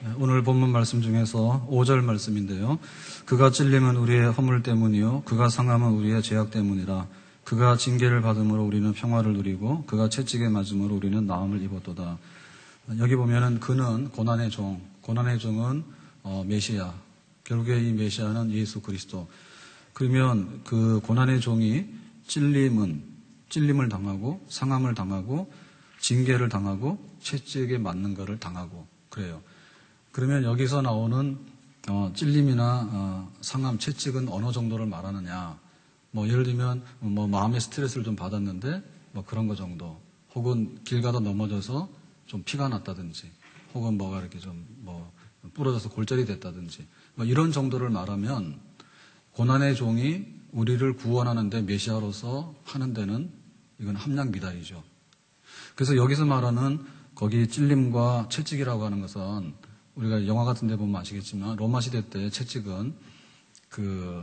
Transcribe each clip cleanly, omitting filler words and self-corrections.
오늘 본문 말씀 중에서 5절 말씀인데요. 그가 찔림은 우리의 허물 때문이요 그가 상함은 우리의 죄악 때문이라. 그가 징계를 받음으로 우리는 평화를 누리고 그가 채찍에 맞음으로 우리는 나음을 입었도다. 여기 보면은 그는 고난의 종, 고난의 종은 메시아. 결국에 이 메시아는 예수 그리스도. 그러면 그 고난의 종이 찔림을 당하고 상함을 당하고 징계를 당하고 채찍에 맞는 것을 당하고 그래요. 그러면 여기서 나오는 찔림이나 상함, 채찍은 어느 정도를 말하느냐? 예를 들면 마음의 스트레스를 좀 받았는데 그런 거 정도. 혹은 길 가다 넘어져서 좀 피가 났다든지, 혹은 뭐가 이렇게 좀 부러져서 골절이 됐다든지, 이런 정도를 말하면 고난의 종이 우리를 구원하는데 메시아로서 하는 데는 이건 함량 미달이죠. 그래서 여기서 말하는 거기 찔림과 채찍이라고 하는 것은 우리가 영화 같은 데 보면 아시겠지만 로마 시대 때 채찍은 그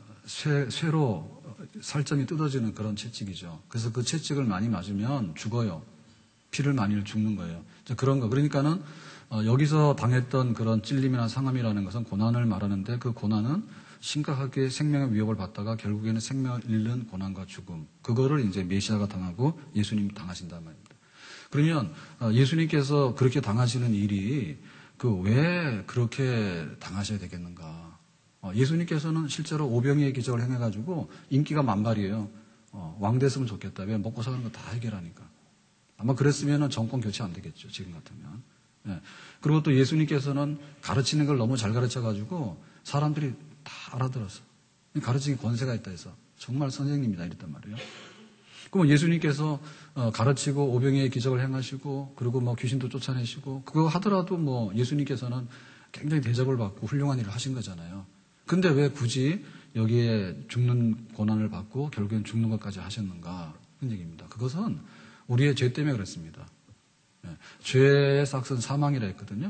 쇠로 살점이 뜯어지는 그런 채찍이죠. 그래서 그 채찍을 많이 맞으면 죽어요. 피를 많이 죽는 거예요. 그런 거. 그러니까는 여기서 당했던 그런 찔림이나 상함이라는 것은 고난을 말하는데 그 고난은 심각하게 생명의 위협을 받다가 결국에는 생명을 잃는 고난과 죽음. 그거를 이제 메시아가 당하고 예수님이 당하신단 말입니다. 그러면 예수님께서 그렇게 당하시는 일이 왜 그렇게 당하셔야 되겠는가? 예수님께서는 실제로 오병이의 기적을 행해가지고 인기가 만발이에요. 왕 됐으면 좋겠다. 왜 먹고 사는 거 다 해결하니까. 아마 그랬으면 정권 교체 안 되겠죠. 지금 같으면. 예. 그리고 또 예수님께서는 가르치는 걸 너무 잘 가르쳐가지고 사람들이 다 알아들었어. 가르치기 권세가 있다 해서 정말 선생님이다 이랬단 말이에요. 그럼 예수님께서 가르치고 오병이의 기적을 행하시고 그리고 귀신도 쫓아내시고 그거 하더라도 예수님께서는 굉장히 대접을 받고 훌륭한 일을 하신 거잖아요. 근데 왜 굳이 여기에 죽는 고난을 받고 결국엔 죽는 것까지 하셨는가? 그런 얘기입니다. 그것은 우리의 죄 때문에 그렇습니다. 죄의 삭은 사망이라 했거든요.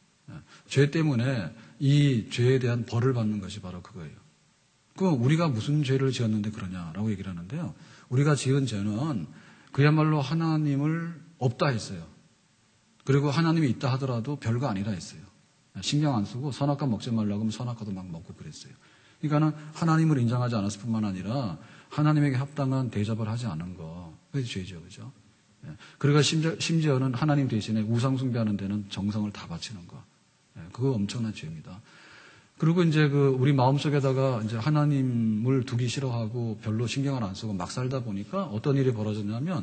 죄 때문에 이 죄에 대한 벌을 받는 것이 바로 그거예요. 우리가 무슨 죄를 지었는데 그러냐라고 얘기를 하는데요. 우리가 지은 죄는 그야말로 하나님을 없다 했어요. 그리고 하나님이 있다 하더라도 별거 아니라 했어요. 신경 안 쓰고 선악과 먹지 말라고 하면 선악과도 막 먹고 그랬어요. 그러니까는 하나님을 인정하지 않았을 뿐만 아니라 하나님에게 합당한 대접을 하지 않은 거. 그게 죄죠. 그죠? 그리고 심지어는 하나님 대신에 우상 숭배하는 데는 정성을 다 바치는 거. 그거 엄청난 죄입니다. 그리고 이제 우리 마음속에다가 이제 하나님을 두기 싫어하고 별로 신경을 안 쓰고 막 살다 보니까 어떤 일이 벌어졌냐면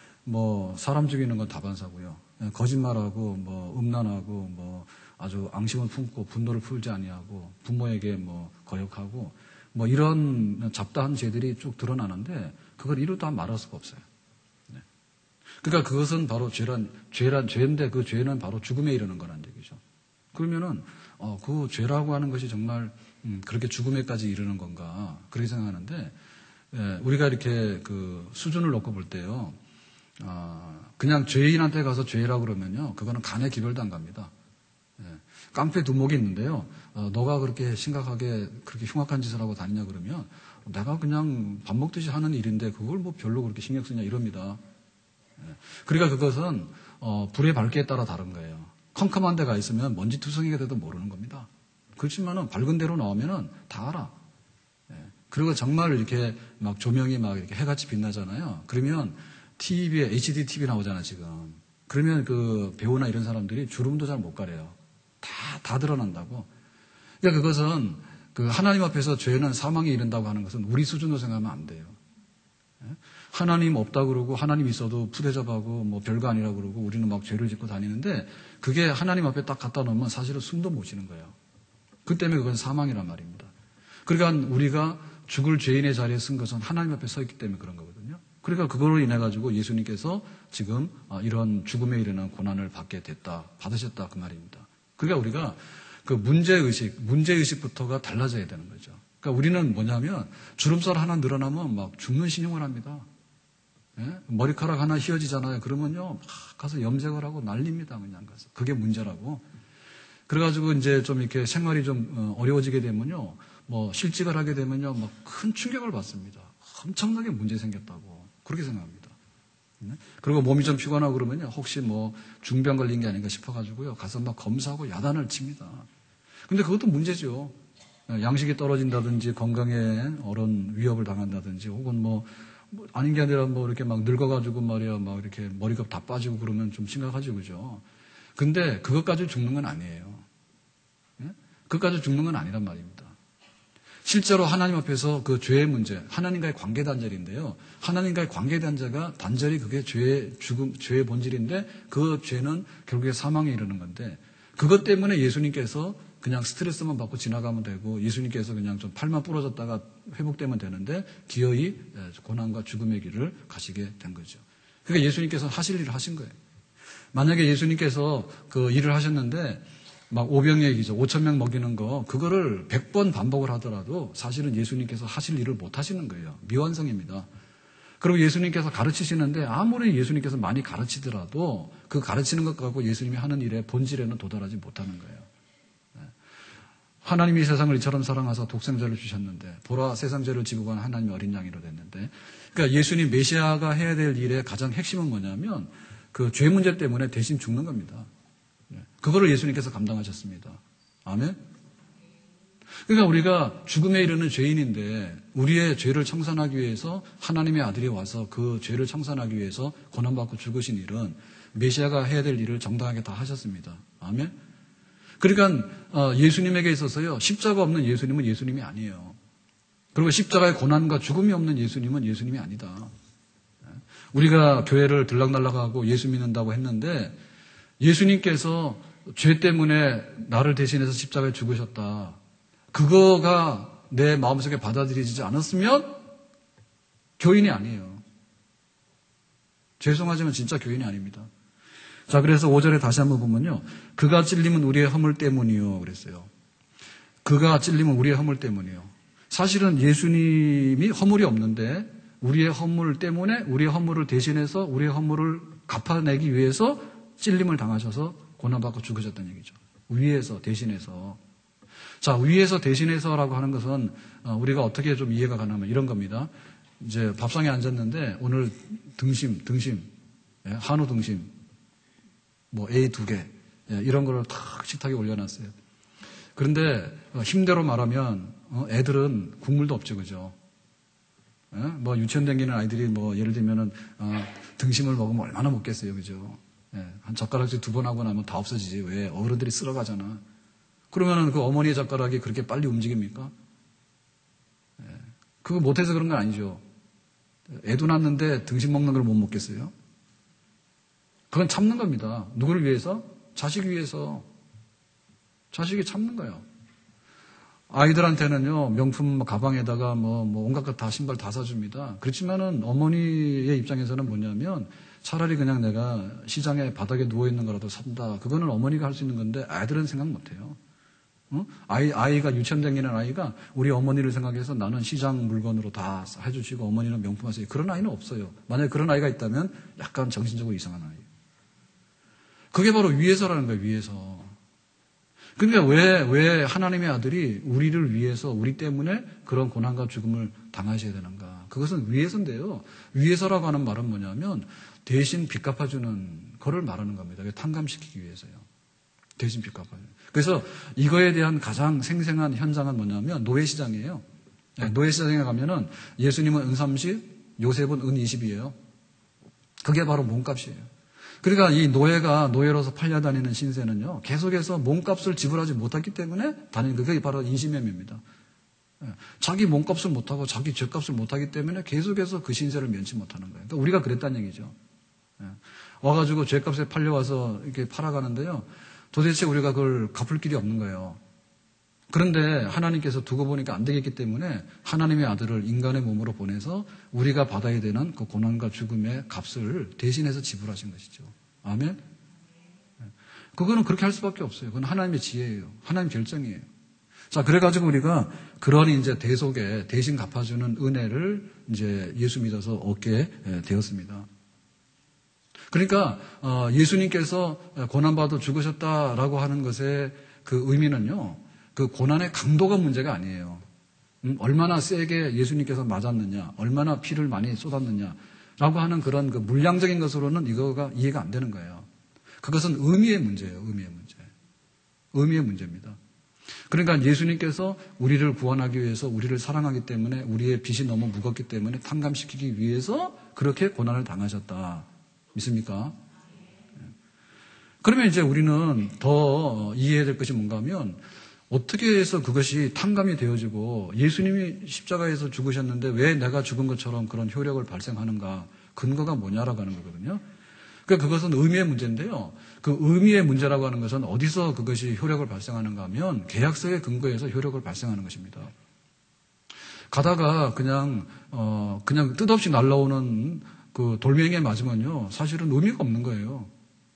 사람 죽이는 건 다반사고요. 거짓말하고 음란하고 아주 앙심을 품고 분노를 풀지 아니하고 부모에게 거역하고 이런 잡다한 죄들이 쭉 드러나는데 그걸 이루 다 말할 수가 없어요. 그러니까 그것은 바로 죄인데 그 죄는 바로 죽음에 이르는 거란 얘기죠. 그러면은 그 죄라고 하는 것이 정말 그렇게 죽음에까지 이르는 건가 그렇게 생각하는데 우리가 이렇게 수준을 놓고 볼 때요. 그냥 죄인한테 가서 죄라고 그러면요. 그거는 간에 기별도 안 갑니다. 깡패 두목이 있는데요. 너가 그렇게 심각하게 그렇게 흉악한 짓을 하고 다니냐 그러면 내가 그냥 밥 먹듯이 하는 일인데 그걸 별로 그렇게 신경 쓰냐 이럽니다. 그러니까 그것은 불의 밝기에 따라 다른 거예요. 컴컴한 데가 있으면 먼지 투성이가 돼도 모르는 겁니다. 그렇지만은 밝은 데로 나오면은 다 알아. 그리고 정말 이렇게 조명이 이렇게 해같이 빛나잖아요. 그러면 TV에 HD TV 나오잖아 지금. 그러면 배우나 이런 사람들이 주름도 잘 못 가려요. 다 드러난다고. 그러니까 그것은 하나님 앞에서 죄는 사망에 이른다고 하는 것은 우리 수준으로 생각하면 안 돼요. 하나님 없다 그러고 하나님 있어도 푸대접하고 별거 아니라 그러고 우리는 죄를 짓고 다니는데 그게 하나님 앞에 딱 갖다 놓으면 사실은 숨도 못 쉬는 거예요. 그 때문에 그건 사망이란 말입니다. 그러니까 우리가 죽을 죄인의 자리에 쓴 것은 하나님 앞에 서 있기 때문에 그런 거거든요. 그러니까 그걸로 인해 가지고 예수님께서 지금 이런 죽음에 이르는 고난을 받으셨다 그 말입니다. 그러니까 우리가 문제의식부터가 달라져야 되는 거죠. 그러니까 우리는 뭐냐면 주름살 하나 늘어나면 죽는 신용을 합니다. 머리카락 하나 휘어지잖아요. 그러면요, 가서 염색을 하고 난립니다. 그냥 가서. 그게 문제라고. 그래가지고 이제 좀 이렇게 생활이 좀 어려워지게 되면요, 실직을 하게 되면요, 큰 충격을 받습니다. 엄청나게 문제 생겼다고. 그렇게 생각합니다. 그리고 몸이 좀 피곤하고 그러면요, 혹시 뭐 중병 걸린 게 아닌가 싶어가지고요, 가서 막 검사하고 야단을 칩니다. 근데 그것도 문제죠. 양식이 떨어진다든지 건강에 어떤 위협을 당한다든지 혹은 뭐 아닌 게 아니라 뭐 이렇게 막 늙어가지고 말이야, 막 이렇게 머리가 다 빠지고 그러면 좀 심각하죠, 그죠? 근데 그것까지 죽는 건 아니에요. 예? 그것까지 죽는 건 아니란 말입니다. 실제로 하나님 앞에서 그 죄의 문제, 하나님과의 관계 단절인데요. 하나님과의 관계 단절이 그게 죄의 본질인데 그 죄는 결국에 사망에 이르는 건데 그것 때문에 예수님께서 그냥 스트레스만 받고 지나가면 되고 예수님께서 그냥 좀 팔만 부러졌다가 회복되면 되는데 기어이 고난과 죽음의 길을 가시게 된 거죠. 그러니까 예수님께서 하실 일을 하신 거예요. 만약에 예수님께서 그 일을 하셨는데 막 오병이어기죠. 5,000명 먹이는 거 그거를 100번 반복을 하더라도 사실은 예수님께서 하실 일을 못 하시는 거예요. 미완성입니다. 그리고 예수님께서 가르치시는데 아무리 예수님께서 많이 가르치더라도 그 가르치는 것 갖고 예수님이 하는 일의 본질에는 도달하지 못하는 거예요. 하나님이 세상을 이처럼 사랑하사 독생자를 주셨는데 보라 세상 죄를 지고 간 하나님의 어린 양이로 됐는데 그러니까 예수님 메시아가 해야 될 일의 가장 핵심은 뭐냐면 그 죄 문제 때문에 대신 죽는 겁니다. 그거를 예수님께서 감당하셨습니다. 아멘? 그러니까 우리가 죽음에 이르는 죄인인데 우리의 죄를 청산하기 위해서 하나님의 아들이 와서 그 죄를 청산하기 위해서 고난받고 죽으신 일은 메시아가 해야 될 일을 정당하게 다 하셨습니다. 아멘? 그러니까 예수님에게 있어서요. 십자가 없는 예수님은 예수님이 아니에요. 그리고 십자가의 고난과 죽음이 없는 예수님은 예수님이 아니다. 우리가 교회를 들락날락하고 예수 믿는다고 했는데 예수님께서 죄 때문에 나를 대신해서 십자가에 죽으셨다. 그거가 내 마음속에 받아들여지지 않았으면 교인이 아니에요. 죄송하지만 진짜 교인이 아닙니다. 자, 그래서 5절에 다시 한번 보면요. 그가 찔림은 우리의 허물 때문이요. 그랬어요. 그가 찔림은 우리의 허물 때문이요. 사실은 예수님이 허물이 없는데 우리의 허물 때문에 우리의 허물을 대신해서 우리의 허물을 갚아내기 위해서 찔림을 당하셔서 고난받고 죽으셨다는 얘기죠. 위에서 대신해서. 자, 위에서 대신해서라고 하는 것은 우리가 어떻게 좀 이해가 가능하면 이런 겁니다. 이제 밥상에 앉았는데 오늘 등심, 한우 등심, 뭐 A 2개 이런 거를 탁 식탁에 올려놨어요. 그런데 힘대로 말하면 애들은 국물도 없죠, 그죠? 뭐 유치원 다니는 아이들이 뭐 예를 들면은 등심을 먹으면 얼마나 먹겠어요, 그죠? 한 젓가락씩 2번 하고 나면 다 없어지지. 왜? 어른들이 쓸어가잖아. 그러면은 그 어머니의 젓가락이 그렇게 빨리 움직입니까? 그거 못해서 그런 건 아니죠. 애도 낳는데 등심 먹는 걸 못 먹겠어요? 그건 참는 겁니다. 누구를 위해서? 자식 위해서. 자식이 참는 거예요. 아이들한테는요, 명품 가방에다가 뭐 온갖 것 다 신발 다 사줍니다. 그렇지만은 어머니의 입장에서는 뭐냐면 차라리 그냥 내가 시장에 바닥에 누워있는 거라도 산다. 그거는 어머니가 할 수 있는 건데 아이들은 생각 못 해요. 아이가 유치원 다니는 아이가 우리 어머니를 생각해서 나는 시장 물건으로 다 해주시고 어머니는 명품 하세요. 그런 아이는 없어요. 만약에 그런 아이가 있다면 약간 정신적으로 이상한 아이. 그게 바로 위에서라는 거예요, 위에서. 그러니까 왜 하나님의 아들이 우리를 위해서, 우리 때문에 그런 고난과 죽음을 당하셔야 되는가. 그것은 위에서인데요. 위에서라고 하는 말은 뭐냐면 대신 빚 갚아주는 거를 말하는 겁니다. 탕감시키기 위해서요. 대신 빚 갚아주는. 그래서 이거에 대한 가장 생생한 현장은 뭐냐면 노예시장이에요. 노예시장에 가면은 예수님은 은 30, 요셉은 은 20이에요. 그게 바로 몸값이에요. 그러니까 이 노예가 노예로서 팔려다니는 신세는요, 계속해서 몸값을 지불하지 못했기 때문에 다니는 그게 바로 인신매매입니다. 자기 몸값을 못하고 자기 죄값을 못하기 때문에 계속해서 그 신세를 면치 못하는 거예요. 그러니까 우리가 그랬다는 얘기죠. 와가지고 죄값에 팔려와서 이렇게 팔아가는데요, 도대체 우리가 그걸 갚을 길이 없는 거예요. 그런데 하나님께서 두고 보니까 안 되겠기 때문에 하나님의 아들을 인간의 몸으로 보내서 우리가 받아야 되는 그 고난과 죽음의 값을 대신해서 지불하신 것이죠. 아멘? 그거는 그렇게 할 수밖에 없어요. 그건 하나님의 지혜예요. 하나님 결정이에요. 자, 그래가지고 우리가 그런 이제 대속에 대신 갚아주는 은혜를 이제 예수 믿어서 얻게 되었습니다. 그러니까 예수님께서 고난받아 죽으셨다라고 하는 것의 그 의미는요, 그 고난의 강도가 문제가 아니에요. 얼마나 세게 예수님께서 맞았느냐, 얼마나 피를 많이 쏟았느냐, 라고 하는 그런 그 물량적인 것으로는 이거가 이해가 안 되는 거예요. 그것은 의미의 문제예요. 의미의 문제. 의미의 문제입니다. 그러니까 예수님께서 우리를 구원하기 위해서 우리를 사랑하기 때문에 우리의 빚이 너무 무겁기 때문에 탕감시키기 위해서 그렇게 고난을 당하셨다. 믿습니까? 그러면 이제 우리는 더 이해해야 될 것이 뭔가 하면 어떻게 해서 그것이 탕감이 되어지고 예수님이 십자가에서 죽으셨는데 왜 내가 죽은 것처럼 그런 효력을 발생하는가? 근거가 뭐냐라고 하는 거거든요. 그러니까 그것은 의미의 문제인데요. 그 의미의 문제라고 하는 것은 어디서 그것이 효력을 발생하는가 하면 계약서의 근거에서 효력을 발생하는 것입니다. 가다가 그냥 뜻없이 날라오는 그 돌멩이에 맞으면요. 사실은 의미가 없는 거예요.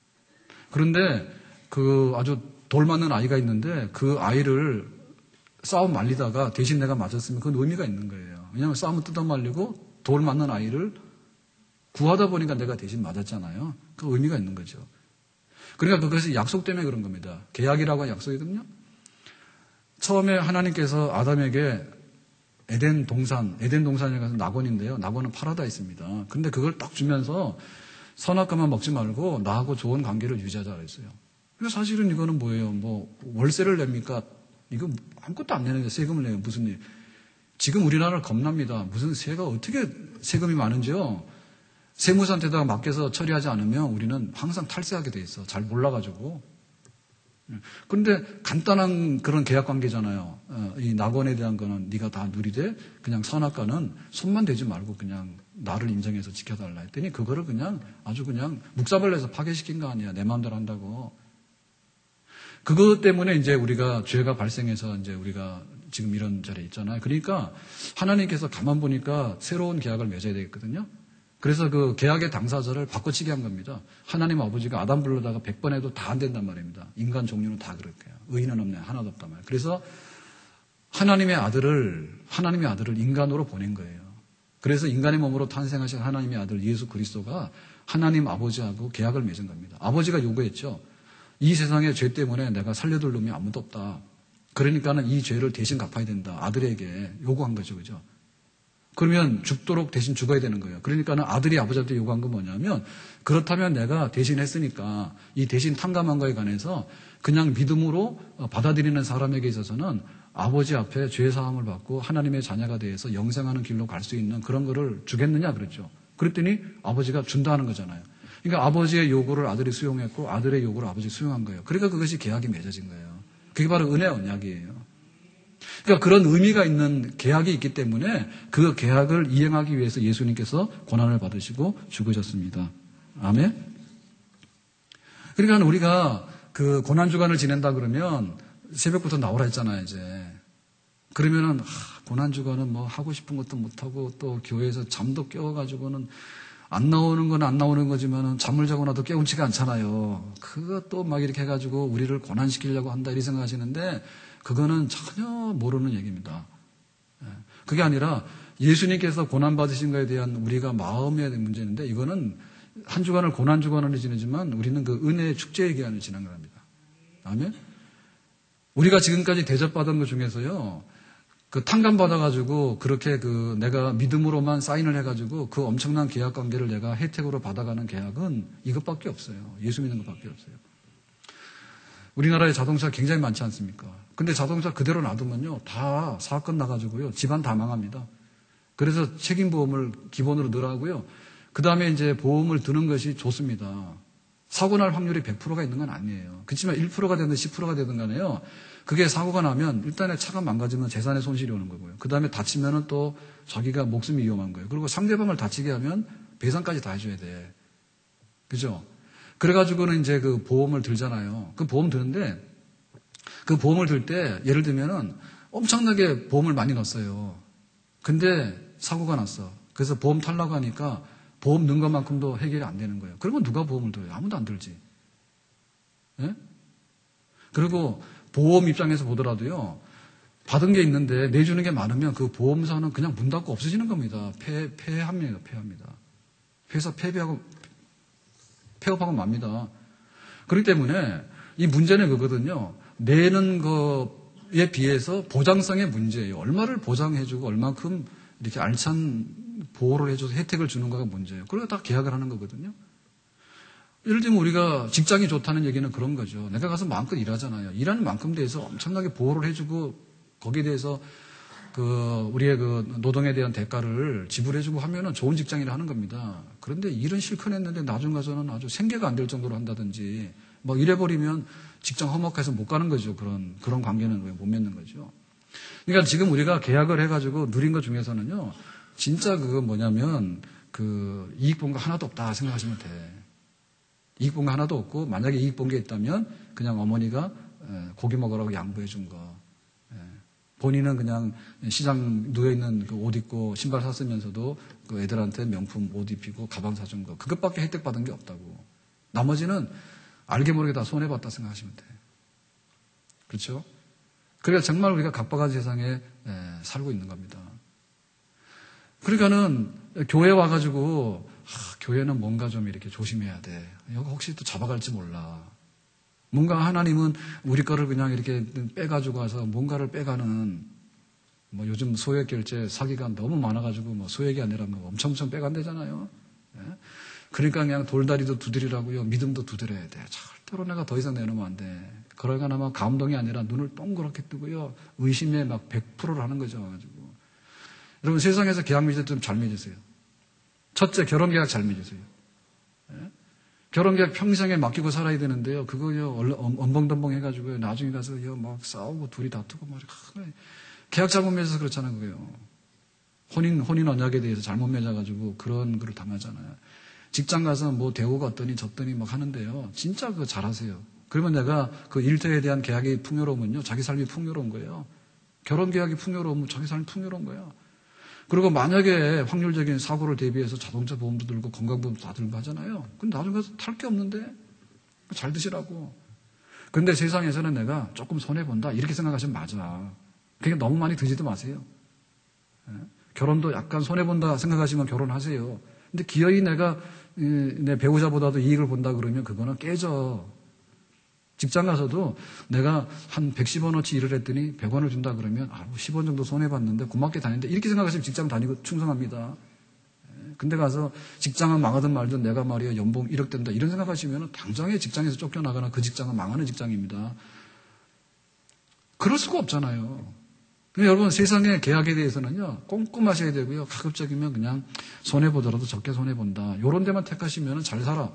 그런데 그 아주 돌 맞는 아이가 있는데 그 아이를 싸움 말리다가 대신 내가 맞았으면 그건 의미가 있는 거예요. 왜냐하면 싸움은 뜯어 말리고 돌 맞는 아이를 구하다 보니까 내가 대신 맞았잖아요. 그 의미가 있는 거죠. 그러니까 그것이 약속 때문에 그런 겁니다. 계약이라고 하는 약속이거든요. 처음에 하나님께서 아담에게 에덴 동산에 가서 낙원인데요. 낙원은 파라다이스입니다. 근데 그걸 딱 주면서 선악과만 먹지 말고 나하고 좋은 관계를 유지하자 그랬어요. 근데 사실은 이거는 뭐예요? 뭐 월세를 냅니까? 이거 아무것도 안 내는데 세금을 내요. 무슨 일? 지금 우리나라를 겁납니다. 무슨 세가 어떻게 세금이 많은지요? 세무사한테다가 맡겨서 처리하지 않으면 우리는 항상 탈세하게 돼 있어. 잘 몰라가지고. 그런데 간단한 그런 계약 관계잖아요. 이 낙원에 대한 거는 네가 다 누리되 그냥 선악과는 손만 대지 말고 그냥 나를 인정해서 지켜달라 했더니 그거를 그냥 아주 그냥 묵사발내서 파괴시킨 거 아니야. 내 마음대로 한다고. 그것 때문에 이제 우리가 죄가 발생해서 이제 우리가 지금 이런 자리에 있잖아요. 그러니까 하나님께서 가만 보니까 새로운 계약을 맺어야 되겠거든요. 그래서 그 계약의 당사자를 바꿔치기 한 겁니다. 하나님 아버지가 아담 불러다가 100번 해도 다 안 된단 말입니다. 인간 종류는 다 그렇게요. 의인은 없네. 하나도 없단 말이에요. 그래서 하나님의 아들을 인간으로 보낸 거예요. 그래서 인간의 몸으로 탄생하신 하나님의 아들 예수 그리스도가 하나님 아버지하고 계약을 맺은 겁니다. 아버지가 요구했죠. 이 세상의 죄 때문에 내가 살려둘 놈이 아무도 없다. 그러니까는 이 죄를 대신 갚아야 된다. 아들에게 요구한 거죠. 그죠? 그러면 죽도록 대신 죽어야 되는 거예요. 그러니까는 아들이 아버지한테 요구한 건 뭐냐면 그렇다면 내가 대신 했으니까 이 대신 탕감한 거에 관해서 그냥 믿음으로 받아들이는 사람에게 있어서는 아버지 앞에 죄 사함을 받고 하나님의 자녀가 되어서 영생하는 길로 갈 수 있는 그런 거를 주겠느냐 그랬죠. 그랬더니 아버지가 준다는 거잖아요. 그러니까 아버지의 요구를 아들이 수용했고 아들의 요구를 아버지가 수용한 거예요. 그러니까 그것이 계약이 맺어진 거예요. 그게 바로 은혜 언약이에요. 그러니까 그런 의미가 있는 계약이 있기 때문에 그 계약을 이행하기 위해서 예수님께서 고난을 받으시고 죽으셨습니다. 아멘. 그러니까 우리가 그 고난주간을 지낸다 그러면 새벽부터 나오라 했잖아요, 이제. 그러면은 고난주간은 뭐 하고 싶은 것도 못하고 또 교회에서 잠도 깨워가지고는 안 나오는 건 안 나오는 거지만은 잠을 자고 나도 깨운치가 않잖아요. 그것도 막 이렇게 해가지고 우리를 고난시키려고 한다 이렇게 생각하시는데 그거는 전혀 모르는 얘기입니다. 그게 아니라 예수님께서 고난받으신 것에 대한 우리가 마음의 문제인데 이거는 한 주간을 고난주간으로 지내지만 우리는 그 은혜의 축제의 기간을 지난 겁니다. 아멘? 우리가 지금까지 대접받은 것 중에서요, 그 탕감받아가지고 그렇게 그 내가 믿음으로만 사인을 해가지고 그 엄청난 계약 관계를 내가 혜택으로 받아가는 계약은 이것밖에 없어요. 예수 믿는 것밖에 없어요. 우리나라에 자동차 굉장히 많지 않습니까? 근데 자동차 그대로 놔두면요, 다 사건 나가지고요, 집안 다 망합니다. 그래서 책임보험을 기본으로 넣으라고요. 그 다음에 이제 보험을 드는 것이 좋습니다. 사고 날 확률이 100%가 있는 건 아니에요. 그렇지만 1%가 되든 10%가 되든 간에요, 그게 사고가 나면 일단에 차가 망가지면 재산의 손실이 오는 거고요. 그 다음에 다치면은 또 자기가 목숨이 위험한 거예요. 그리고 상대방을 다치게 하면 배상까지 다 해줘야 돼. 그죠? 그래가지고는 이제 그 보험을 들잖아요. 그 보험 드는데 그 보험을 들 때 예를 들면은 엄청나게 보험을 많이 넣었어요. 근데 사고가 났어. 그래서 보험 탈라고 하니까 보험 넣은 것만큼도 해결이 안 되는 거예요. 그러면 누가 보험을 들어요? 아무도 안 들지. 예? 그리고 보험 입장에서 보더라도요, 받은 게 있는데 내주는 게 많으면 그 보험사는 그냥 문 닫고 없어지는 겁니다. 폐합니다. 회사 폐업하고 맙니다. 그렇기 때문에 이 문제는 그거거든요. 내는 거에 비해서 보장성의 문제예요. 얼마를 보장해주고 얼마큼 이렇게 알찬 보호를 해줘서 혜택을 주는 거가 문제예요. 그러고 다 계약을 하는 거거든요. 예를 들면 우리가 직장이 좋다는 얘기는 그런 거죠. 내가 가서 마음껏 일하잖아요. 일하는 만큼 대해서 엄청나게 보호를 해주고 거기에 대해서 우리의 노동에 대한 대가를 지불해주고 하면은 좋은 직장이라 하는 겁니다. 그런데 일은 실컷 했는데 나중 가서는 아주 생계가 안 될 정도로 한다든지 뭐 이래버리면 직장 험악해서 못 가는 거죠. 그런 관계는 왜 못 맺는 거죠. 그러니까 지금 우리가 계약을 해가지고 누린 것 중에서는요, 진짜 뭐냐면 이익 본 거 하나도 없다 생각하시면 돼. 이익 본 거 하나도 없고, 만약에 이익 본 게 있다면 그냥 어머니가 고기 먹으라고 양보해 준 거. 본인은 그냥 시장 누워있는 옷 입고 신발 샀으면서도 애들한테 명품 옷 입히고 가방 사준 거. 그것밖에 혜택 받은 게 없다고. 나머지는 알게 모르게 다 손해봤다 생각하시면 돼. 그렇죠? 그러니까 정말 우리가 각박한 세상에 살고 있는 겁니다. 그러니까는 교회 와가지고 교회는 뭔가 좀 이렇게 조심해야 돼. 여기 혹시 또 잡아갈지 몰라. 뭔가 하나님은 우리 거를 그냥 이렇게 빼가지고 와서 뭔가를 빼가는, 요즘 소액 결제 사기가 너무 많아가지고 소액이 아니라 엄청 빼간대잖아요. 예? 그러니까 그냥 돌다리도 두드리라고요. 믿음도 두드려야 돼. 절대로 내가 더 이상 내놓으면 안 돼. 그러거나 감동이 아니라 눈을 동그랗게 뜨고요. 의심에 100%를 하는 거죠. 가지고. 여러분 세상에서 계약 맺을 때 좀 잘 맺으세요. 첫째, 결혼 계약 잘 맺으세요. 예? 결혼 계약 평생에 맡기고 살아야 되는데요. 그거요, 엄벙덤벙 해가지고요. 나중에 가서요, 싸우고 둘이 다투고 계약 잘못 맺어서 그렇잖아요, 그거요. 혼인 언약에 대해서 잘못 맺어가지고 그런 거를 당하잖아요. 직장 가서 대우가 어떠니 저떠니 하는데요. 진짜 그거 잘하세요. 그러면 내가 일터에 대한 계약이 풍요로우면요, 자기 삶이 풍요로운 거예요. 결혼 계약이 풍요로우면 자기 삶이 풍요로운 거예요. 그리고 만약에 확률적인 사고를 대비해서 자동차 보험도 들고 건강보험도 다 들고 하잖아요. 근데 나중에 가서 탈 게 없는데 잘 드시라고. 근데 세상에서는 내가 조금 손해본다 이렇게 생각하시면 맞아. 그러니까 너무 많이 드지도 마세요. 결혼도 약간 손해본다 생각하시면 결혼하세요. 근데 기어이 내가 내 배우자보다도 이익을 본다 그러면 그거는 깨져. 직장 가서도 내가 한 110원어치 일을 했더니 100원을 준다 그러면 10원 정도 손해봤는데 고맙게 다니는데 이렇게 생각하시면 직장 다니고 충성합니다. 근데 가서 직장은 망하든 말든 내가 말이야 연봉 1억 된다 이런 생각하시면 당장에 직장에서 쫓겨나거나 그 직장은 망하는 직장입니다. 그럴 수가 없잖아요. 여러분 세상의 계약에 대해서는요 꼼꼼하셔야 되고요. 가급적이면 그냥 손해보더라도 적게 손해본다. 이런 데만 택하시면 잘 살아.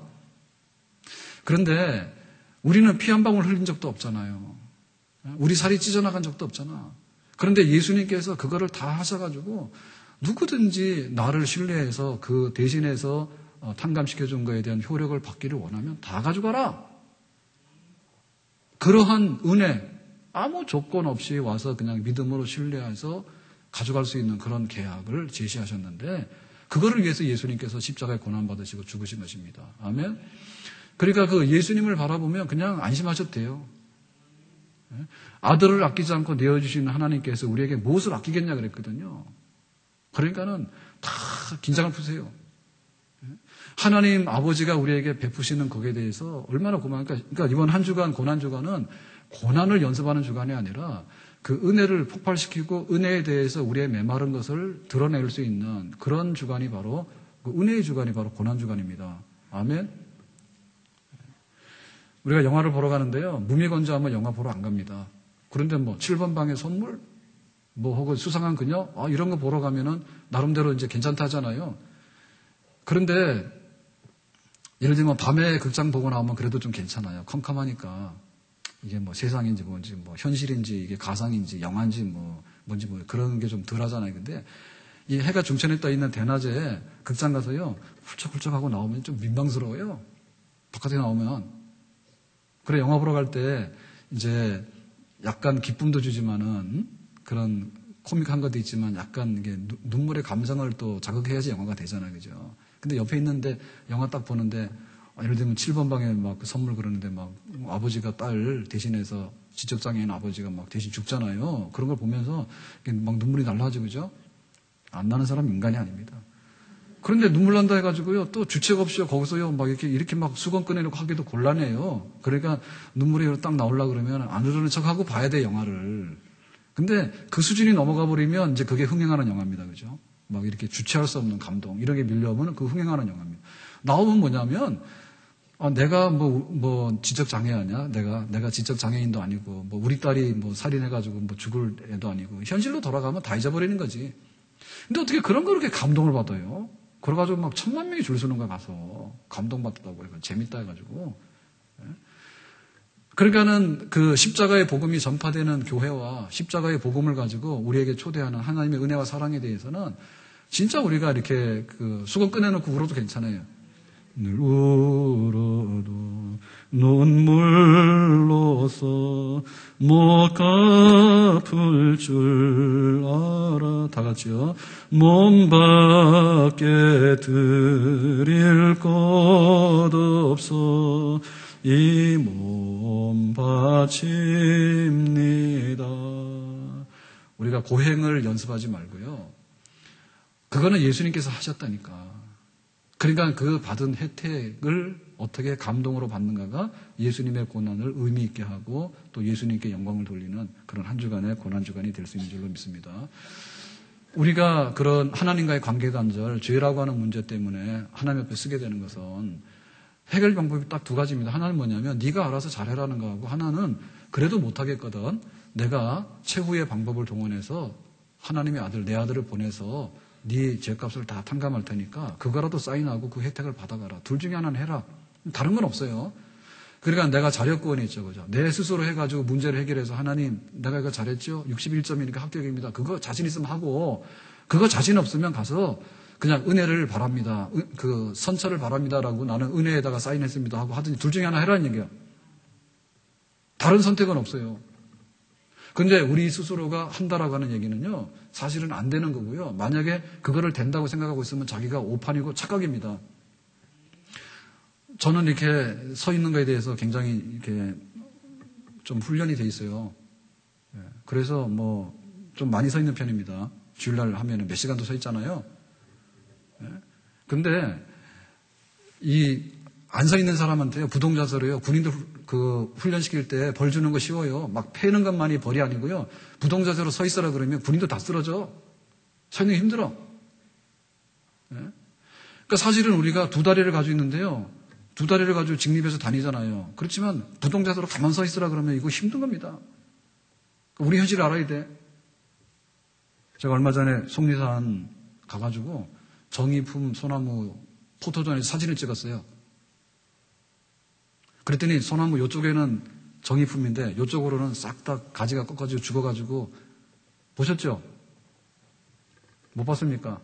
그런데 우리는 피 한 방울 흘린 적도 없잖아요. 우리 살이 찢어나간 적도 없잖아. 그런데 예수님께서 그거를 다 하셔가지고 누구든지 나를 신뢰해서 그 대신해서 탕감시켜준 거에 대한 효력을 받기를 원하면 다 가져가라. 그러한 은혜, 아무 조건 없이 와서 그냥 믿음으로 신뢰해서 가져갈 수 있는 그런 계약을 제시하셨는데 그거를 위해서 예수님께서 십자가에 고난받으시고 죽으신 것입니다. 아멘. 그러니까 예수님을 바라보면 그냥 안심하셔도 돼요. 아들을 아끼지 않고 내어주시는 하나님께서 우리에게 무엇을 아끼겠냐 그랬거든요. 그러니까는 다 긴장을 푸세요. 하나님 아버지가 우리에게 베푸시는 거기에 대해서 얼마나 고마운가. 그러니까 이번 한 주간 고난 주간은 고난을 연습하는 주간이 아니라 그 은혜를 폭발시키고 은혜에 대해서 우리의 메마른 것을 드러낼 수 있는 그런 주간이 바로 은혜의 주간이 바로 고난 주간입니다. 아멘. 우리가 영화를 보러 가는데요. 무미건조하면 영화 보러 안 갑니다. 그런데 7번 방의 선물? 혹은 수상한 그녀? 이런 거 보러 가면은 나름대로 이제 괜찮다 하잖아요. 그런데 예를 들면 밤에 극장 보고 나오면 그래도 좀 괜찮아요. 컴컴하니까. 이게 세상인지 뭔지 현실인지 이게 가상인지 영화인지 뭔지 그런 게 좀 덜 하잖아요. 근데 이 해가 중천에 떠 있는 대낮에 극장 가서요. 훌쩍훌쩍 하고 나오면 좀 민망스러워요. 바깥에 나오면. 그래, 영화 보러 갈 때, 이제, 약간 기쁨도 주지만은, 그런 코믹한 것도 있지만, 약간 이게 눈물의 감성을 또 자극해야지 영화가 되잖아요. 그죠? 근데 옆에 있는데, 영화 딱 보는데, 예를 들면 7번 방에 선물 그러는데 아버지가 딸 대신해서 지적장애인 아버지가 대신 죽잖아요. 그런 걸 보면서 눈물이 날라지, 그죠? 안 나는 사람은 인간이 아닙니다. 그런데 눈물 난다 해가지고요, 또 주책 없이요, 거기서요, 이렇게 수건 꺼내놓고 하기도 곤란해요. 그러니까 눈물이 딱 나오려고 그러면 안 흐르는 척하고 봐야 돼, 영화를. 근데 그 수준이 넘어가 버리면 이제 그게 흥행하는 영화입니다. 그죠? 막 이렇게 주체할 수 없는 감동, 이런 게 밀려오면 그 흥행하는 영화입니다. 나오면 뭐냐면, 내가 뭐 지적 장애아냐? 내가 지적 장애인도 아니고, 뭐 우리 딸이 뭐 살인해가지고 뭐 죽을 애도 아니고, 현실로 돌아가면 다 잊어버리는 거지. 근데 어떻게 그런 거 그렇게 감동을 받아요? 그래가지고 막 1000만 명이 줄 서는 거야, 가서. 감동받았다고 해서 재밌다 해가지고. 그러니까는 그 십자가의 복음이 전파되는 교회와 십자가의 복음을 가지고 우리에게 초대하는 하나님의 은혜와 사랑에 대해서는 진짜 우리가 이렇게 그 수건 꺼내놓고 울어도 괜찮아요. 늘 울어도 눈물로서 못 갚을 줄 알아. 다 같이요. 몸 밖에 드릴 것 없어 이 몸 바칩니다. 우리가 고행을 연습하지 말고요. 그거는 예수님께서 하셨다니까. 그러니까 그 받은 혜택을 어떻게 감동으로 받는가가 예수님의 고난을 의미 있게 하고 또 예수님께 영광을 돌리는 그런 한 주간의 고난주간이 될 수 있는 줄로 믿습니다. 우리가 그런 하나님과의 관계 단절, 죄라고 하는 문제 때문에 하나님 앞에 쓰게 되는 것은 해결 방법이 딱 두 가지입니다. 하나는 뭐냐면 네가 알아서 잘해라는 거하고, 하나는 그래도 못하겠거든 내가 최후의 방법을 동원해서 하나님의 아들, 내 아들을 보내서 네 죄값을 다 탕감할 테니까 그거라도 사인하고 그 혜택을 받아가라. 둘 중에 하나는 해라. 다른 건 없어요. 그러니까 내가 자력구원이 있죠. 그죠? 내 스스로 해가지고 문제를 해결해서 하나님 내가 이거 잘했죠? 61점이니까 합격입니다. 그거 자신 있으면 하고, 그거 자신 없으면 가서 그냥 은혜를 바랍니다. 그 선처를 바랍니다라고 나는 은혜에다가 사인했습니다 하고 하더니 둘 중에 하나 해라는 얘기야. 다른 선택은 없어요. 근데 우리 스스로가 한다라고 하는 얘기는요, 사실은 안 되는 거고요. 만약에 그거를 된다고 생각하고 있으면 자기가 오판이고 착각입니다. 저는 이렇게 서 있는 거에 대해서 굉장히 이렇게 좀 훈련이 돼 있어요. 그래서 뭐 좀 많이 서 있는 편입니다. 주일날 하면 몇 시간도 서 있잖아요. 근데 이 안 서 있는 사람한테요, 부동자세로요, 군인들 그 훈련시킬 때 벌 주는 거 쉬워요. 막 패는 것만이 벌이 아니고요. 부동자세로 서 있으라 그러면 군인도 다 쓰러져. 서 있는 게 힘들어. 그러니까 사실은 우리가 두 다리를 가지고 있는데요. 두 다리를 가지고 직립해서 다니잖아요. 그렇지만 부동자세로 가만 서 있으라 그러면 이거 힘든 겁니다. 우리 현실을 알아야 돼. 제가 얼마 전에 속리산 가가지고 정의품 소나무 포토존에서 사진을 찍었어요. 그랬더니 소나무 이쪽에는 정의품인데 이쪽으로는 싹 다 가지가 꺾어지고 죽어가지고, 보셨죠? 못 봤습니까?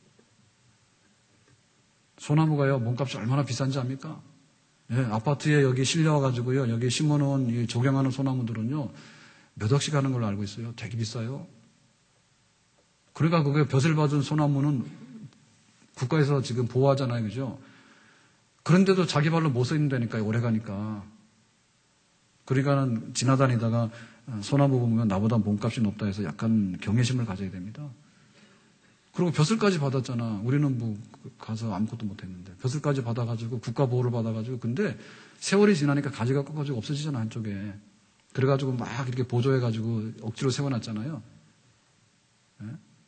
소나무가요, 몸값이 얼마나 비싼지 압니까? 예, 아파트에 여기 실려와가지고요, 여기 심어놓은 조경하는 소나무들은요, 몇 억씩 하는 걸로 알고 있어요. 되게 비싸요. 그러니까 그게 벼슬 받은 소나무는 국가에서 지금 보호하잖아요. 그죠? 그런데도 자기 발로 못 서 있는다니까요. 오래 가니까. 그러니까는 지나다니다가 소나무 보면 나보다 몸값이 높다 해서 약간 경외심을 가져야 됩니다. 그리고 벼슬까지 받았잖아. 우리는 뭐 가서 아무것도 못 했는데. 벼슬까지 받아가지고 국가 보호를 받아가지고, 근데 세월이 지나니까 가지가 꺾어지고 없어지잖아, 한쪽에. 그래가지고 막 이렇게 보조해가지고 억지로 세워놨잖아요. 네?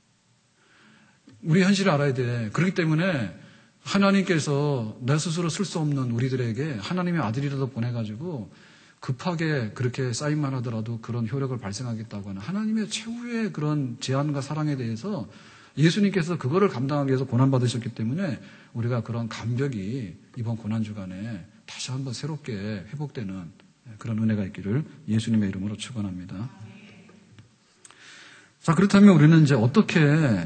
우리 현실을 알아야 돼. 그렇기 때문에 하나님께서 내 스스로 쓸 수 없는 우리들에게 하나님의 아들이라도 보내가지고 급하게 그렇게 사인만 하더라도 그런 효력을 발생하겠다고 하는 하나님의 최후의 그런 제안과 사랑에 대해서 예수님께서 그거를 감당하기 위해서 고난받으셨기 때문에 우리가 그런 감격이 이번 고난주간에 다시 한번 새롭게 회복되는 그런 은혜가 있기를 예수님의 이름으로 축원합니다. 자, 그렇다면 우리는 이제 어떻게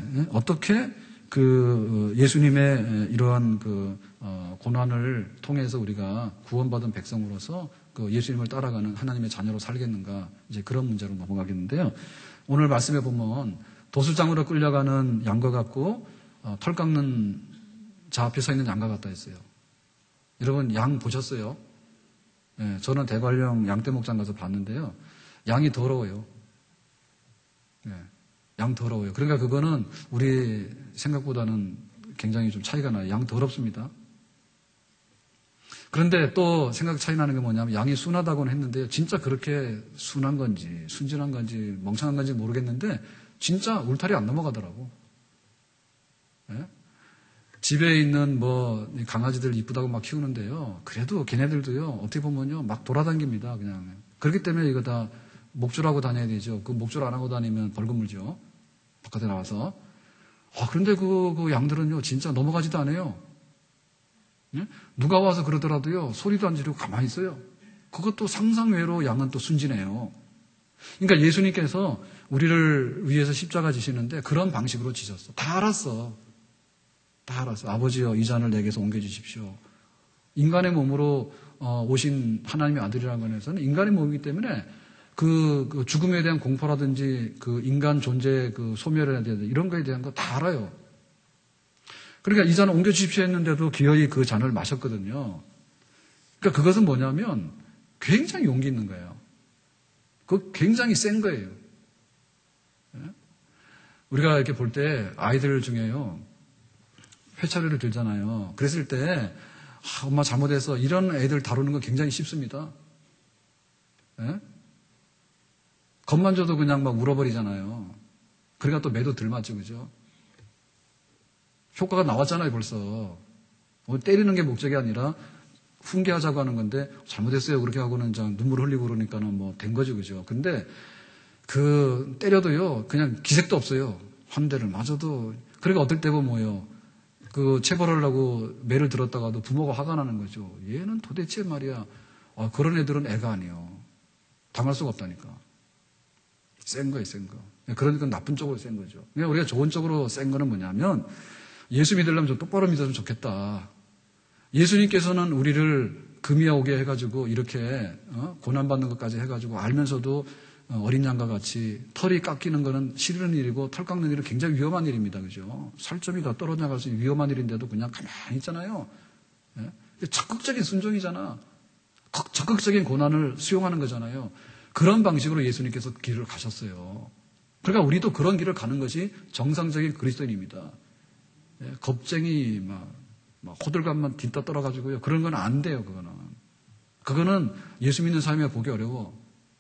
그 예수님의 이러한 그 고난을 통해서 우리가 구원받은 백성으로서 그 예수님을 따라가는 하나님의 자녀로 살겠는가, 이제 그런 문제로 넘어가겠는데요. 오늘 말씀해 보면 도수장으로 끌려가는 양과 같고 털 깎는 자 앞에 서 있는 양과 같다 했어요. 여러분 양 보셨어요? 네, 저는 대관령 양떼 목장 가서 봤는데요. 양이 더러워요. 네, 양 더러워요. 그러니까 그거는 우리 생각보다는 굉장히 좀 차이가 나요. 양 더럽습니다. 그런데 또 생각 차이 나는 게 뭐냐면 양이 순하다고는 했는데요. 진짜 그렇게 순한 건지 순진한 건지 멍청한 건지 모르겠는데 진짜 울타리 안 넘어가더라고. 예? 집에 있는 뭐 강아지들 이쁘다고 막 키우는데요. 그래도 걔네들도요, 어떻게 보면요, 막 돌아다닙니다. 그냥. 그렇기 때문에 이거 다 목줄하고 다녀야 되죠. 그 목줄 안 하고 다니면 벌금 물죠. 바깥에 나와서. 그런데 그 양들은요, 진짜 넘어가지도 않아요. 예? 누가 와서 그러더라도요, 소리도 안 지르고 가만히 있어요. 그것도 상상외로 양은 또 순진해요. 그러니까 예수님께서 우리를 위해서 십자가 지시는데 그런 방식으로 지셨어. 다 알았어. 다 알았어. 아버지여, 이 잔을 내게서 옮겨주십시오. 인간의 몸으로 오신 하나님의 아들이라는 것에서는 인간의 몸이기 때문에 그 죽음에 대한 공포라든지 그 인간 존재의 그 소멸에 대한 이런 거에 대한 거 다 알아요. 그러니까 이 잔을 옮겨주십시오 했는데도 기어이 그 잔을 마셨거든요. 그러니까 그것은 뭐냐면 굉장히 용기 있는 거예요. 그 굉장히 센 거예요. 우리가 이렇게 볼 때 아이들 중에요, 회차리를 들잖아요. 그랬을 때 엄마 잘못해서 이런 애들 다루는 건 굉장히 쉽습니다. 예? 겁만 줘도 그냥 막 울어버리잖아요. 그러니까 또 매도 덜 맞죠, 그죠? 효과가 나왔잖아요, 벌써. 때리는 게 목적이 아니라 훈계하자고 하는 건데 잘못했어요. 그렇게 하고는 눈물 흘리고 그러니까는 뭐 된 거죠, 그죠? 근데 때려도요, 그냥 기색도 없어요. 한 대를 맞아도. 그러니까 어떨 때 보면 뭐예요? 체벌하려고 매를 들었다가도 부모가 화가 나는 거죠. 얘는 도대체 말이야. 그런 애들은 애가 아니에요. 당할 수가 없다니까. 센 거예요, 센 거. 그러니까 나쁜 쪽으로 센 거죠. 그러니까 우리가 좋은 쪽으로 센 거는 뭐냐면, 예수 믿으려면 좀 똑바로 믿었으면 좋겠다. 예수님께서는 우리를 금이야 오게 해가지고 이렇게 고난받는 것까지 해가지고 알면서도 어린 양과 같이 털이 깎이는 거는 싫은 일이고 털 깎는 일은 굉장히 위험한 일입니다. 그죠? 살점이 더 떨어져 갈 수 있는 위험한 일인데도 그냥 가만히 있잖아요. 예? 적극적인 순종이잖아. 적극적인 고난을 수용하는 거잖아요. 그런 방식으로 예수님께서 길을 가셨어요. 그러니까 우리도 그런 길을 가는 것이 정상적인 그리스도인입니다. 예? 겁쟁이 막 호들갑만 뒷따 떨어가지고요. 그런 건 안 돼요. 그거는 예수 믿는 삶에 보기 어려워.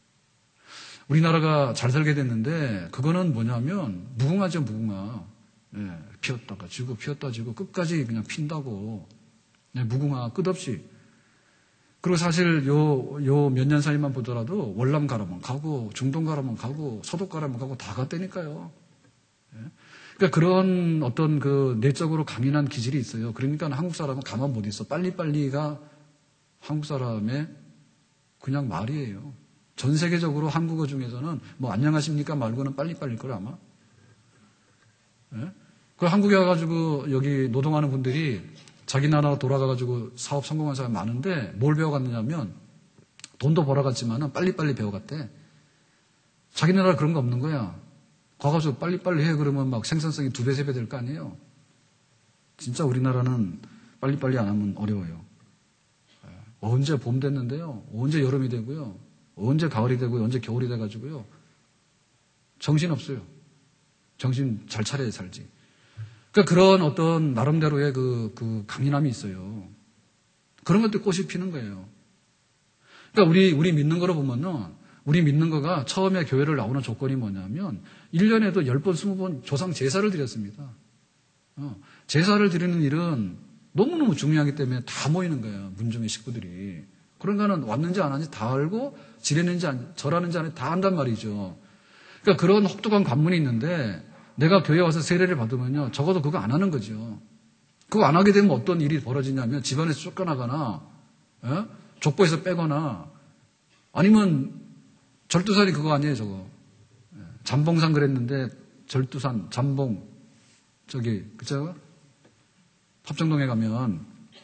우리나라가 잘 살게 됐는데 그거는 뭐냐면 무궁화죠, 무궁화. 예, 피었다가 지고 피었다 지고 끝까지 그냥 핀다고. 예, 무궁화 끝없이. 그리고 사실 요 몇 년 사이만 보더라도 월남 가라면 가고 중동 가라면 가고 서독 가라면 가고 다 갔다니까요. 예? 그러니까 그런 어떤 내적으로 강인한 기질이 있어요. 그러니까 한국 사람은 가만 못 있어. 빨리빨리가 한국 사람의 그냥 말이에요. 전 세계적으로 한국어 중에서는 뭐 안녕하십니까 말고는 빨리빨리일 거라 아마. 예? 그 한국에 와가지고 여기 노동하는 분들이 자기 나라 돌아가가지고 사업 성공한 사람이 많은데 뭘 배워갔느냐면 돈도 벌어갔지만은 빨리빨리 배워갔대. 자기 나라 그런 거 없는 거야. 가가지고 빨리빨리 해 그러면 막 생산성이 2배, 3배 될 거 아니에요. 진짜 우리나라는 빨리빨리 안 하면 어려워요. 언제 봄 됐는데요. 언제 여름이 되고요. 언제 가을이 되고 언제 겨울이 돼가지고요. 정신없어요. 정신 잘 차려야 살지. 그러니까 그런 어떤 나름대로의 그 강인함이 있어요. 그런 것들 꽃이 피는 거예요. 그러니까 우리 믿는 거로 보면은 우리 믿는 거가 처음에 교회를 나오는 조건이 뭐냐면 1년에도 10번, 20번 조상 제사를 드렸습니다. 제사를 드리는 일은 너무너무 중요하기 때문에 다 모이는 거예요. 문중의 식구들이. 그러니까는 왔는지 안 왔는지 다 알고 지냈는지 절하는지 안 했는지 다 안단 말이죠. 그러니까 그런 혹독한 관문이 있는데 내가 교회 와서 세례를 받으면요. 적어도 그거 안 하는 거죠. 그거 안 하게 되면 어떤 일이 벌어지냐면 집안에서 쫓겨나거나 족보에서 빼거나 아니면 절두산이 그거 아니에요, 저거. 잠봉산 그랬는데 절두산, 잠봉 그죠? 합정동에 가면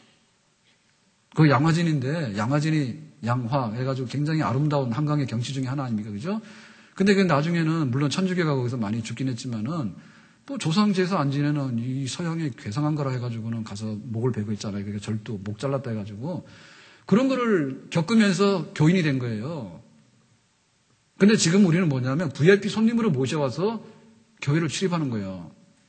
그 양화진인데 양화진이 양화 해가지고 굉장히 아름다운 한강의 경치 중에 하나 아닙니까, 그죠? 근데 그 나중에는 물론 천주교가 거기서 많이 죽긴 했지만은 또 조상 제사 안 지내는 이 서양의 괴상한 거라 해가지고는 가서 목을 베고 있잖아요. 그게 절도 목 잘랐다 해가지고 그런 거를 겪으면서 교인이 된 거예요. 근데 지금 우리는 뭐냐면 VIP 손님으로 모셔와서 교회를 출입하는 거예요.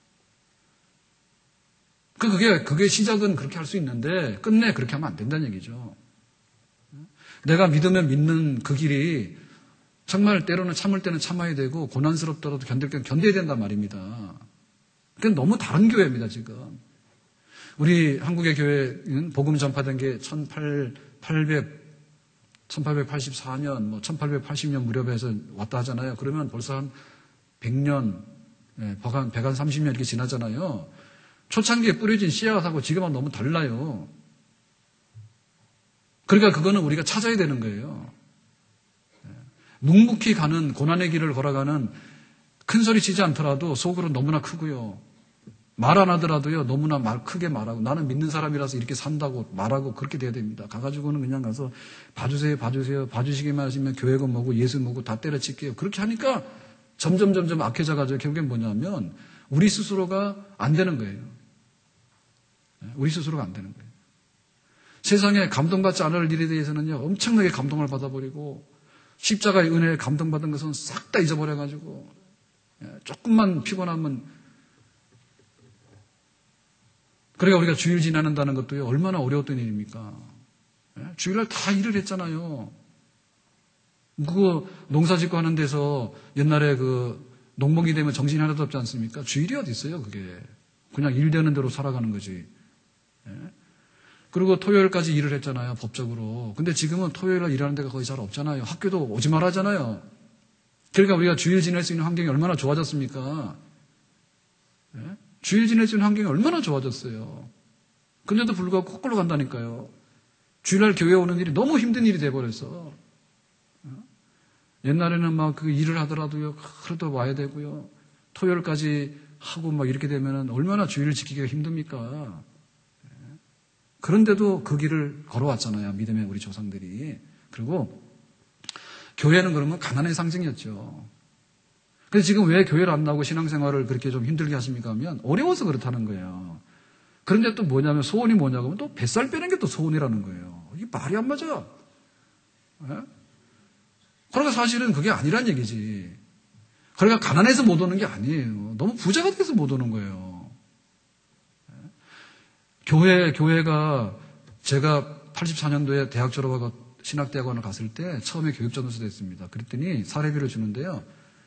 그게 시작은 그렇게 할 수 있는데 끝내 그렇게 하면 안 된다는 얘기죠. 내가 믿으면 믿는 그 길이 정말 때로는 참을 때는 참아야 되고 고난스럽더라도 견딜 때는 견뎌야 된단 말입니다. 그건 너무 다른 교회입니다, 지금. 우리 한국의 교회는 복음 전파된 게 1884년, 뭐 1880년 무렵에서 왔다 하잖아요. 그러면 벌써 한 100년, 130년 이렇게 지나잖아요. 초창기에 뿌려진 씨앗하고 지금은 너무 달라요. 그러니까 그거는 우리가 찾아야 되는 거예요. 묵묵히 가는 고난의 길을 걸어가는 큰 소리 치지 않더라도 속으로 너무나 크고요. 말 안 하더라도요, 너무나 크게 말하고, 나는 믿는 사람이라서 이렇게 산다고 말하고 그렇게 돼야 됩니다. 가가지고는 그냥 가서 봐주세요. 봐주시기만 하시면 교회가 뭐고 예수 뭐고 다 때려칠게요. 그렇게 하니까 점점 악해져가지고 결국엔 뭐냐면 우리 스스로가 안 되는 거예요. 우리 스스로가 안 되는 거예요. 세상에 감동받지 않을 일에 대해서는요, 엄청나게 감동을 받아버리고, 십자가의 은혜에 감동받은 것은 싹 다 잊어버려가지고, 조금만 피곤하면, 그러니까 우리가 주일 지나는다는 것도요, 얼마나 어려웠던 일입니까? 주일날 다 일을 했잖아요. 그거 농사 짓고 하는 데서 옛날에 농목이 되면 정신이 하나도 없지 않습니까? 주일이 어디 있어요, 그게. 그냥 일 되는 대로 살아가는 거지. 그리고 토요일까지 일을 했잖아요, 법적으로. 근데 지금은 토요일날 일하는 데가 거의 잘 없잖아요. 학교도 오지 말하잖아요. 그러니까 우리가 주일 지낼 수 있는 환경이 얼마나 좋아졌습니까? 주일 지낼 수 있는 환경이 얼마나 좋아졌어요. 근데도 불구하고 거꾸로 간다니까요. 주일날 교회 오는 일이 너무 힘든 일이 돼버렸어. 옛날에는 막 일을 하더라도요, 그래도 와야 되고요. 토요일까지 하고 막 이렇게 되면은 얼마나 주일을 지키기가 힘듭니까? 그런데도 그 길을 걸어왔잖아요. 믿음의 우리 조상들이. 그리고 교회는 그러면 가난의 상징이었죠. 그래서 지금 왜 교회를 안 나오고 신앙생활을 그렇게 좀 힘들게 하십니까 하면 어려워서 그렇다는 거예요. 그런데 또 뭐냐면 소원이 뭐냐고 하면 또 뱃살 빼는 게 또 소원이라는 거예요. 이게 말이 안 맞아. 그러니까 사실은 그게 아니란 얘기지. 그러니까 가난해서 못 오는 게 아니에요. 너무 부자가 돼서 못 오는 거예요. 교회가 제가 84년도에 대학 졸업하고 신학대학원을 갔을 때 처음에 교육전도사 됐습니다. 그랬더니 사례비를 주는데요.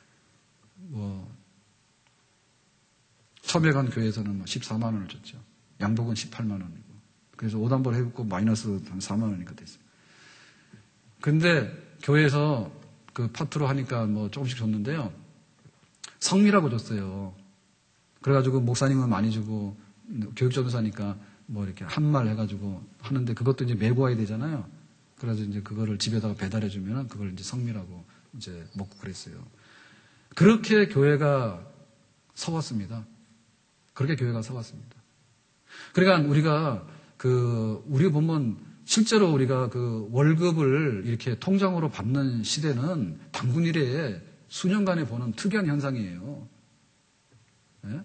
처음에 간 교회에서는 14만 원을 줬죠. 양복은 18만 원이고. 그래서 오단벌 해갖고 마이너스 한 4만 원이니까 됐어요. 근데 교회에서 그 파트로 하니까 조금씩 줬는데요. 성미라고 줬어요. 그래가지고 목사님은 많이 주고 교육전도사니까 이렇게 한 말 해가지고 하는데 그것도 이제 메고 와야 되잖아요. 그래서 이제 그거를 집에다가 배달해주면 그걸 이제 성미라고 이제 먹고 그랬어요. 그렇게 교회가 서왔습니다. 그렇게 교회가 서왔습니다. 그러니까 우리가 우리 보면 실제로 우리가 월급을 이렇게 통장으로 받는 시대는 단군 이래에 수년간에 보는 특이한 현상이에요. 네?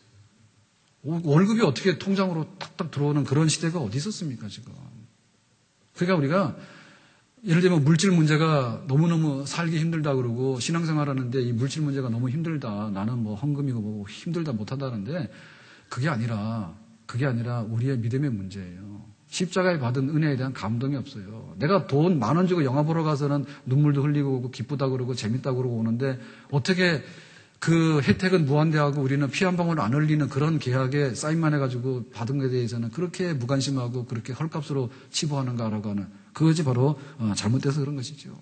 월급이 어떻게 통장으로 탁탁 들어오는 그런 시대가 어디 있었습니까, 지금. 그러니까 우리가 예를 들면 물질 문제가 너무너무 살기 힘들다 그러고 신앙생활 하는데 이 물질 문제가 너무 힘들다. 나는 헌금이고 뭐고 힘들다 못한다는데 그게 아니라 우리의 믿음의 문제예요. 십자가에 받은 은혜에 대한 감동이 없어요. 내가 돈 10,000원 주고 영화 보러 가서는 눈물도 흘리고 오고 기쁘다 그러고 재밌다 그러고 오는데 어떻게 그 혜택은 무한대하고 우리는 피 한 방울 안 흘리는 그런 계약에 사인만 해가지고 받은 것에 대해서는 그렇게 무관심하고 그렇게 헐값으로 치부하는가라고 하는 그것이 바로 잘못돼서 그런 것이죠.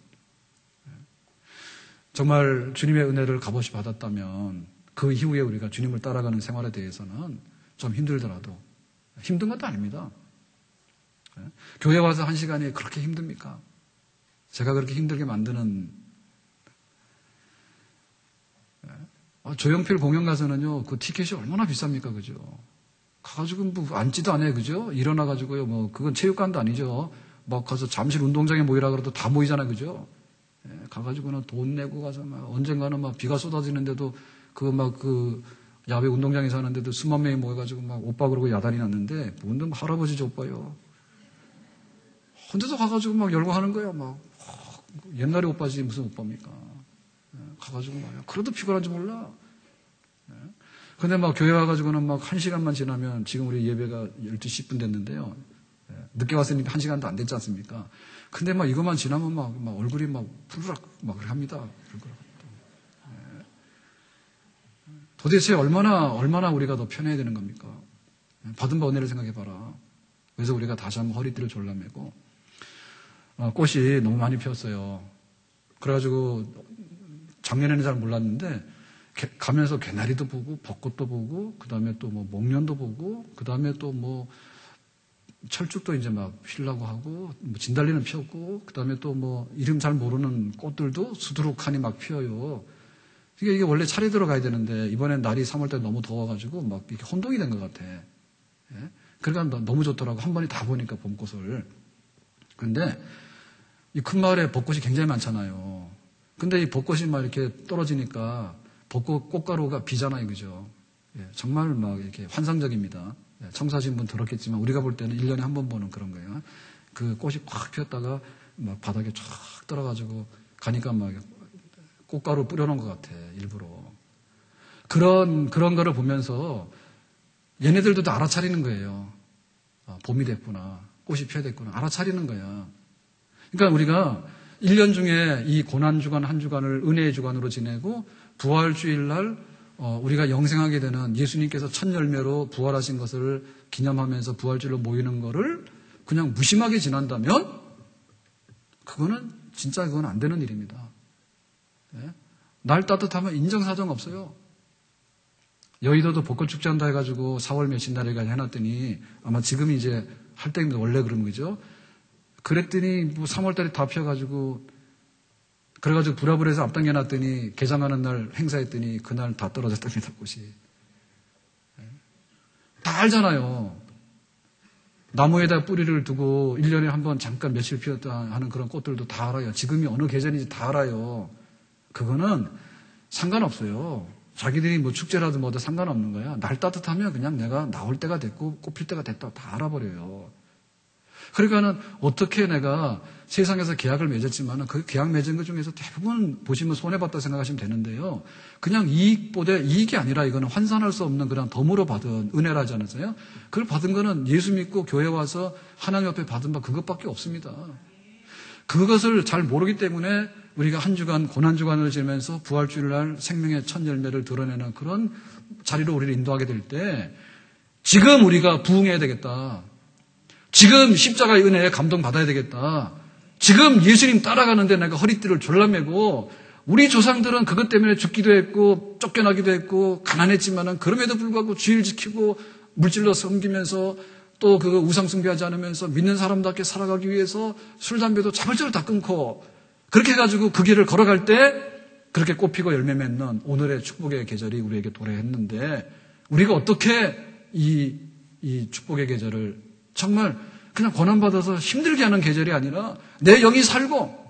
정말 주님의 은혜를 값없이 받았다면 그 이후에 우리가 주님을 따라가는 생활에 대해서는 좀 힘들더라도 힘든 것도 아닙니다. 교회 와서 1시간이 그렇게 힘듭니까? 제가 그렇게 힘들게 만드는 조용필 공연 가서는요, 그 티켓이 얼마나 비쌉니까, 그죠? 가가지고 앉지도 않아요, 그죠? 일어나가지고요, 그건 체육관도 아니죠. 가서 잠실 운동장에 모이라 그래도 다 모이잖아요, 그죠? 가가지고는 돈 내고 가서 언젠가는 비가 쏟아지는데도 야외 운동장에서 하는데도 수만 명이 모여가지고 오빠 그러고 야단이 났는데, 뭔 할아버지죠, 오빠요. 혼자서 가가지고 열고 하는 거예요, 옛날에 오빠지 무슨 오빠입니까? 가가지고 그래도 피곤한 줄 몰라. 근데 교회 와가지고는 1시간만 지나면 지금 우리 예배가 12시 10분 됐는데요. 늦게 왔으니까 1시간도 안 됐지 않습니까? 근데 이것만 지나면 얼굴이 부르락 그렇게 합니다. 도대체 얼마나 우리가 더 편해야 되는 겁니까? 받은 바 은혜를 생각해봐라. 그래서 우리가 다시 한번 허리띠를 졸라매고, 꽃이 너무 많이 피었어요. 그래가지고 작년에는 잘 몰랐는데 가면서 개나리도 보고 벚꽃도 보고 그 다음에 또 뭐 목련도 보고 그 다음에 또 뭐 철쭉도 이제 막 피려고 하고 뭐 진달래는 피었고 그 다음에 또 뭐 이름 잘 모르는 꽃들도 수두룩하니 막 피어요. 그러니까 이게 원래 차례 들어가야 되는데 이번엔 날이 3월달에 너무 더워가지고 막 이렇게 혼동이 된 것 같아. 예? 그러니까 너무 좋더라고. 한 번에 다 보니까 봄꽃을. 그런데 이 큰 마을에 벚꽃이 굉장히 많잖아요. 근데 이 벚꽃이 막 이렇게 떨어지니까 벚꽃 꽃가루가 비잖아요, 그죠? 예, 정말 막 이렇게 환상적입니다. 예, 청소하신 분 들었겠지만 우리가 볼 때는 1년에 한 번 보는 그런 거예요. 그 꽃이 콱 피었다가 막 바닥에 쫙 떨어가지고 가니까 막 꽃가루 뿌려놓은 것 같아, 일부러. 그런 거를 보면서 얘네들도 다 알아차리는 거예요. 봄이 됐구나. 꽃이 피어야 됐구나. 알아차리는 거야. 그러니까 우리가 1년 중에 이 고난주간 한 주간을 은혜의 주간으로 지내고 부활주일날 우리가 영생하게 되는 예수님께서 첫 열매로 부활하신 것을 기념하면서 부활주일로 모이는 거를 그냥 무심하게 지난다면 그거는 진짜 그건 안 되는 일입니다. 네? 날 따뜻하면 인정사정 없어요. 여의도도 벚꽃축제 한다 해가지고 4월 몇십 날에까지 해놨더니 아마 지금 이제 할 때인데 원래 그런 거죠. 그랬더니 뭐 3월달에 다 피어가지고 그래가지고 불화불에서 앞당겨놨더니 개장하는 날 행사했더니 그날 다 떨어졌답니다, 꽃이. 다 알잖아요. 나무에다 뿌리를 두고 1년에 한 번 잠깐 며칠 피었다 하는 그런 꽃들도 다 알아요. 지금이 어느 계절인지 다 알아요. 그거는 상관없어요. 자기들이 뭐 축제라도 뭐도 상관없는 거야. 날 따뜻하면 그냥 내가 나올 때가 됐고 꽃필 때가 됐다 다 알아버려요. 그러니까는 어떻게 내가 세상에서 계약을 맺었지만은 그 계약 맺은 것 중에서 대부분 보시면 손해봤다 생각하시면 되는데요. 그냥 이익이 아니라 이거는 환산할 수 없는 그냥 덤으로 받은 은혜라지 않았어요? 그걸 받은 거는 예수 믿고 교회 와서 하나님 앞에 받은 바 그것밖에 없습니다. 그것을 잘 모르기 때문에 우리가 한 주간 고난주간을 지내면서 부활주일날 생명의 첫 열매를 드러내는 그런 자리로 우리를 인도하게 될 때 지금 우리가 부응해야 되겠다. 지금 십자가의 은혜에 감동받아야 되겠다. 지금 예수님 따라가는데 내가 허리띠를 졸라매고 우리 조상들은 그것 때문에 죽기도 했고 쫓겨나기도 했고 가난했지만은 그럼에도 불구하고 주의를 지키고 물질로 섬기면서 또 그거 우상 숭배하지 않으면서 믿는 사람답게 살아가기 위해서 술, 담배도 자발적으로 다 끊고 그렇게 해가지고 그 길을 걸어갈 때 그렇게 꽃피고 열매 맺는 오늘의 축복의 계절이 우리에게 도래했는데 우리가 어떻게 이 축복의 계절을 정말 그냥 고난받아서 힘들게 하는 계절이 아니라 내 영이 살고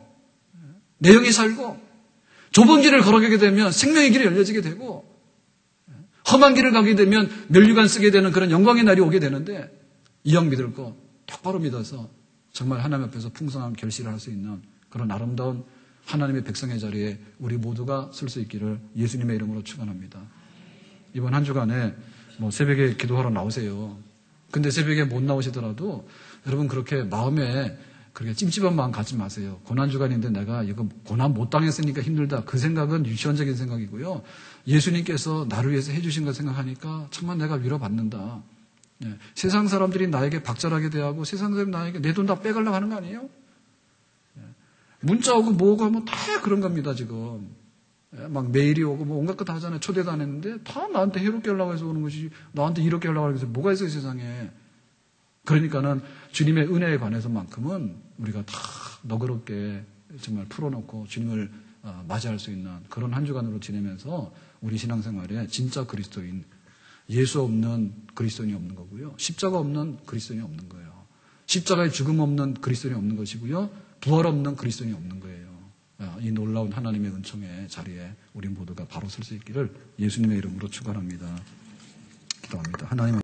좁은 길을 걸어가게 되면 생명의 길이 열려지게 되고 험한 길을 가게 되면 면류관 쓰게 되는 그런 영광의 날이 오게 되는데 이 영 믿을 거 똑바로 믿어서 정말 하나님 앞에서 풍성한 결실을 할 수 있는 그런 아름다운 하나님의 백성의 자리에 우리 모두가 쓸 수 있기를 예수님의 이름으로 축원합니다. 이번 한 주간에 뭐 새벽에 기도하러 나오세요. 근데 새벽에 못 나오시더라도 여러분 그렇게 마음에 그렇게 찜찜한 마음 갖지 마세요. 고난주간인데 내가 이거 고난 못 당했으니까 힘들다. 그 생각은 유치원적인 생각이고요. 예수님께서 나를 위해서 해주신 걸 생각하니까 정말 내가 위로받는다. 예. 세상 사람들이 나에게 박절하게 대하고 세상 사람들이 나에게 내 돈 다 빼가려고 하는 거 아니에요? 예. 문자 오고 뭐고 하면 다 그런 겁니다, 지금. 예. 막 메일이 오고 뭐 온갖 거 다 하잖아요. 초대도 안 했는데 다 나한테 해롭게 하려고 해서 오는 것이 나한테 이렇게 하려고 하는 것이 뭐가 있어요, 세상에. 그러니까는 주님의 은혜에 관해서만큼은 우리가 다 너그럽게 정말 풀어놓고 주님을 맞이할 수 있는 그런 한 주간으로 지내면서 우리 신앙생활에 진짜 그리스도인, 예수 없는 그리스도인이 없는 거고요. 십자가 없는 그리스도인이 없는 거예요. 십자가의 죽음 없는 그리스도인이 없는 것이고요. 부활 없는 그리스도인이 없는 거예요. 이 놀라운 하나님의 은총의 자리에 우리 모두가 바로 설 수 있기를 예수님의 이름으로 축원합니다. 기도합니다. 하나님